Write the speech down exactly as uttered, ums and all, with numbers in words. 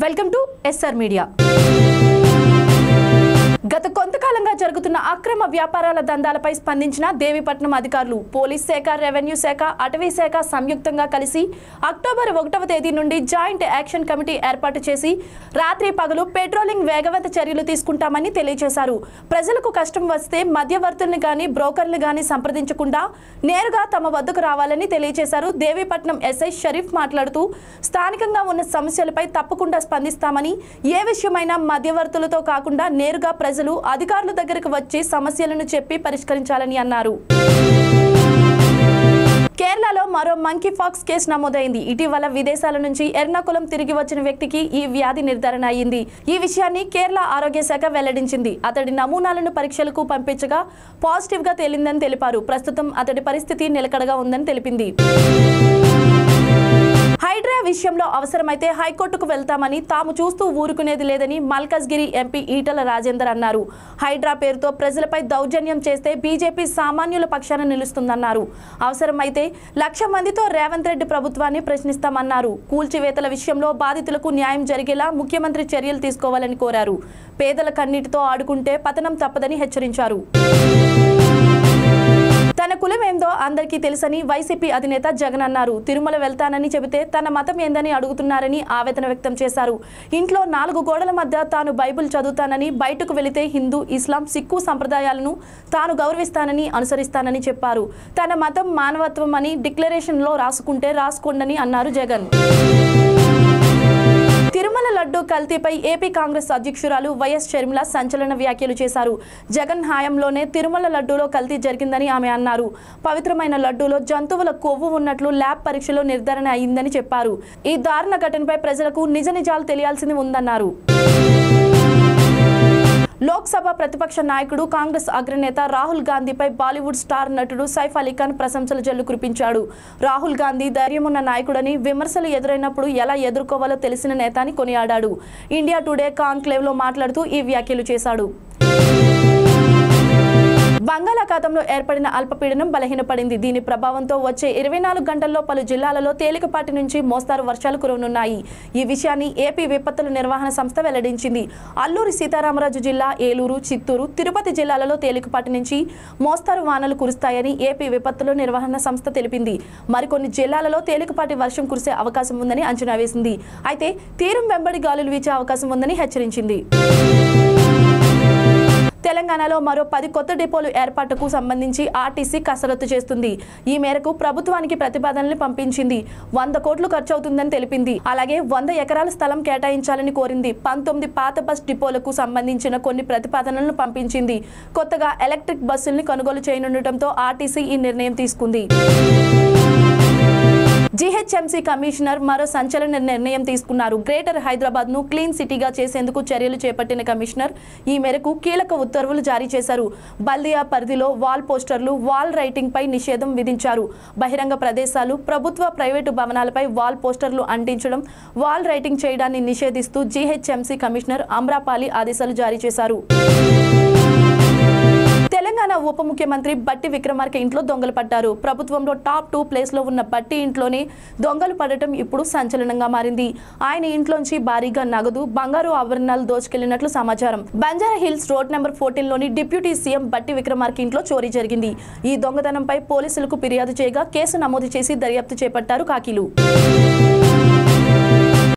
Welcome to SR media. గత కొంతకాలంగా జరుగుతున్న అక్రమ వ్యాపారాల దందాలపై స్పందించిన దేవీపట్నం అధికారులు, పోలీస్ శాఖ, రెవెన్యూ శాఖ, అటవీ శాఖ సంయుక్తంగా కలిసి అక్టోబర్ ఒకటవ తేదీ నుండి జాయింట్ యాక్షన్ కమిటీ ఏర్పాటు చేసి రాత్రి పగలు పెట్రోలింగ్ వేగవంత చర్యలు తీసుకుంటామని తెలియజేశారు. ప్రజలకు కష్టం వస్తే మధ్యవర్తుల్ని గాని బ్రోకర్లు గాని సంప్రదించకుండా నేరుగా తమ వద్దకు రావాలని తెలియజేశారు. దేవీపట్నం ఎస్ఐ షరీఫ్ మాట్లాడుతూ స్థానికంగా ఉన్న సమస్యలపై తప్పకుండా స్పందిస్తామని, ఏ విషయమైనా మధ్యవర్తులతో కాకుండా నేరుగా ప్రజలు అధికారుల దగ్గరకు వచ్చి సమస్యలను చెప్పి పరిష్కరించాలని అన్నారు. కేరళలో మరో మంకీ ఫాక్స్ కేసు నమోదైంది. ఇటీవల విదేశాల నుంచి ఎర్నాకుళం తిరిగి వచ్చిన వ్యక్తికి ఈ వ్యాధి నిర్ధారణ అయింది. ఈ విషయాన్ని కేరళ ఆరోగ్య శాఖ వెల్లడించింది. అతడి నమూనాలను పరీక్షలకు పంపించగా పాజిటివ్ గా తేలిందని తెలిపారు. ప్రస్తుతం అతడి పరిస్థితి నిలకడగా ఉందని తెలిపింది. హైడ్రా విషయంలో అవసరమైతే హైకోర్టుకు వెళ్తామని, తాము చూస్తూ ఊరుకునేది లేదని మల్కజ్గిరి ఎంపీ ఈటల రాజేందర్ అన్నారు. హైడ్రా పేరుతో ప్రజలపై దౌర్జన్యం చేస్తే బీజేపీ సామాన్యుల పక్షాన నిలుస్తుందన్నారు. అవసరమైతే లక్ష మందితో రేవంత్ రెడ్డి ప్రభుత్వాన్ని ప్రశ్నిస్తామన్నారు. కూల్చివేతల విషయంలో బాధితులకు న్యాయం జరిగేలా ముఖ్యమంత్రి చర్యలు తీసుకోవాలని కోరారు. పేదల కన్నీటితో ఆడుకుంటే పతనం తప్పదని హెచ్చరించారు. తన కులం ఏందో అందరికీ తెలుసని వైసీపీ అధినేత జగన్ అన్నారు. తిరుమల వెళ్తానని చెబితే తన మతం ఏందని అడుగుతున్నారని ఆవేదన వ్యక్తం చేశారు. ఇంట్లో నాలుగు గోడల మధ్య తాను బైబిల్ చదువుతానని, బయటకు వెళితే హిందూ, ఇస్లాం, సిక్కు సంప్రదాయాలను తాను గౌరవిస్తానని, అనుసరిస్తానని చెప్పారు. తన మతం మానవత్వం అని డిక్లరేషన్లో రాసుకుంటే రాసుకోండని అన్నారు జగన్. తిరుమల లడ్డు కల్తీపై ఏపీ కాంగ్రెస్ అధ్యక్షురాలు వైఎస్ షర్మిల సంచలన వ్యాఖ్యలు చేశారు. జగన్ హయాంలోనే తిరుమల లడ్డూలో కల్తీ జరిగిందని ఆమె అన్నారు. పవిత్రమైన లడ్డూలో జంతువుల కొవ్వు ఉన్నట్లు ల్యాబ్ పరీక్షలో నిర్ధారణ అయిందని చెప్పారు. ఈ దారుణ ఘటనపై ప్రజలకు నిజ నిజాలు తెలియాల్సింది ఉందన్నారు. లోక్సభ ప్రతిపక్ష నాయకుడు, కాంగ్రెస్ అగ్రనేత రాహుల్ గాంధీపై బాలీవుడ్ స్టార్ నటుడు సైఫ్ అలీ ఖాన్ ప్రశంసల జల్లు కురిపించాడు. రాహుల్ గాంధీ ధైర్యమున్న నాయకుడని, విమర్శలు ఎదురైనప్పుడు ఎలా ఎదుర్కోవాలో తెలిసిన నేత అని కొనియాడాడు. ఇండియా టుడే కాన్క్లేవ్ లో మాట్లాడుతూ ఈ వ్యాఖ్యలు చేశాడు. బంగాళాఖాతంలో ఏర్పడిన అల్పపీడనం బలహీనపడింది. దీని ప్రభావంతో వచ్చే ఇరవై నాలుగు గంటల్లో పలు జిల్లాలలో తేలికపాటి నుంచి మోస్తారు వర్షాలు కురవనున్నాయి. ఈ విషయాన్ని ఏపీ విపత్తుల నిర్వహణ సంస్థ వెల్లడించింది. అల్లూరి సీతారామరాజు జిల్లా, ఏలూరు, చిత్తూరు, తిరుపతి జిల్లాలలో తేలికపాటి నుంచి మోస్తారు వానలు కురుస్తాయని ఏపీ విపత్తుల నిర్వహణ సంస్థ తెలిపింది. మరికొన్ని జిల్లాలలో తేలికపాటి వర్షం కురిసే అవకాశం ఉందని అంచనా వేసింది. అయితే తీరం వెంబడి గాలులు వీచే అవకాశం ఉందని హెచ్చరించింది. తెలంగాణలో మరో పది కొత్త డిపోలు ఏర్పాటుకు సంబంధించి ఆర్టీసీ కసరత్తు చేస్తుంది. ఈ మేరకు ప్రభుత్వానికి ప్రతిపాదనలు పంపించింది. వంద కోట్లు ఖర్చు అవుతుందని తెలిపింది. అలాగే వంద ఎకరాల స్థలం కేటాయించాలని కోరింది. పంతొమ్మిది పాత బస్ డిపోలకు సంబంధించిన కొన్ని ప్రతిపాదనలను పంపించింది. కొత్తగా ఎలక్ట్రిక్ బస్సుల్ని కొనుగోలు చేయనుండటంతో ఆర్టీసీ ఈ నిర్ణయం తీసుకుంది. జీహెచ్ఎంసీ కమిషనర్ మరో సంచలన నిర్ణయం తీసుకున్నారు. గ్రేటర్ హైదరాబాద్ ను క్లీన్ సిటీగా చేసేందుకు చర్యలు చేపట్టిన కమిషనర్ ఈ మేరకు కీలక ఉత్తర్వులు జారీ చేశారు. బల్దియా పరిధిలో వాల్ పోస్టర్లు, వాల్ రైటింగ్ పై నిషేధం విధించారు. బహిరంగ ప్రదేశాలు, ప్రభుత్వ, ప్రైవేటు భవనాలపై వాల్ పోస్టర్లు అంటించడం, వాల్ రైటింగ్ చేయడాన్ని నిషేధిస్తూ జీహెచ్ఎంసీ కమిషనర్ అమ్రాపాలి ఆదేశాలు జారీ చేశారు. తెలంగాణ ఉప ముఖ్యమంత్రి బట్టి విక్రమార్క ఇంట్లో దొంగలు పడ్డారు. ప్రభుత్వంలో టాప్ టూ ప్లేస్ లో ఉన్న బట్టి ఇంట్లోనే దొంగలు పడటం ఇప్పుడు సంచలనంగా మారింది. ఆయన ఇంట్లోంచి భారీగా నగదు, బంగారు ఆభరణాలు దోచుకెళ్లినట్లు సమాచారం. బంజారా హిల్స్ రోడ్ నెంబర్ పద్నాలుగు లోని డిప్యూటీ సీఎం బట్టి విక్రమార్క ఇంట్లో చోరీ జరిగింది. ఈ దొంగతనంపై పోలీసులకు ఫిర్యాదు చేయగా కేసు నమోదు చేసి దర్యాప్తు చేపట్టారు కాకీలు.